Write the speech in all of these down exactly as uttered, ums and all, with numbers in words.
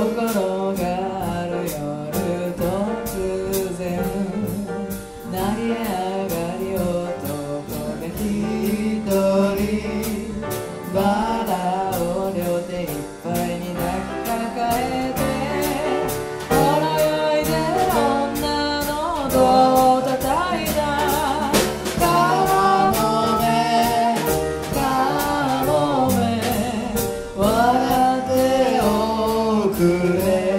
ころがある夜突然成り上がり男が一人バラを両手いっぱいに抱えてほろ酔いで女のドアを叩いたカモメカモメ笑っておくれ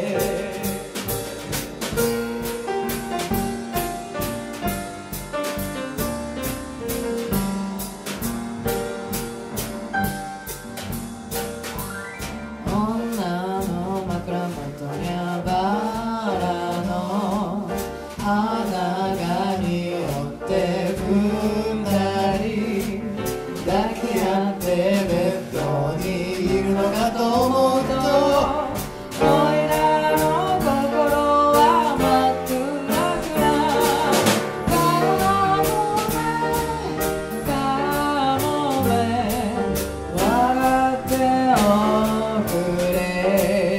女の枕元にはバラの花が匂って二人抱き合ってベッドにいるのかと思うとおいらの心は真っ暗暗カモメカモメ笑っておくれ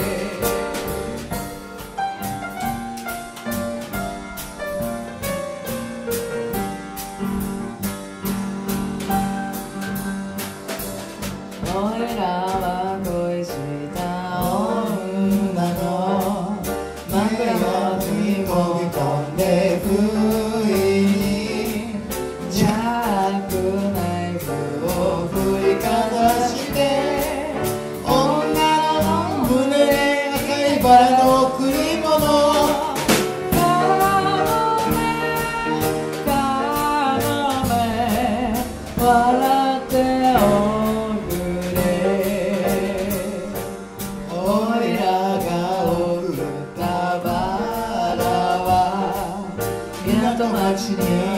おいらは恋した女の枕元にもぎ込んで不意にジャックナイフを振りかざして女の胸に赤いバラの贈り物カモメカモメ笑っておくれおいらが贈ったバラは港町に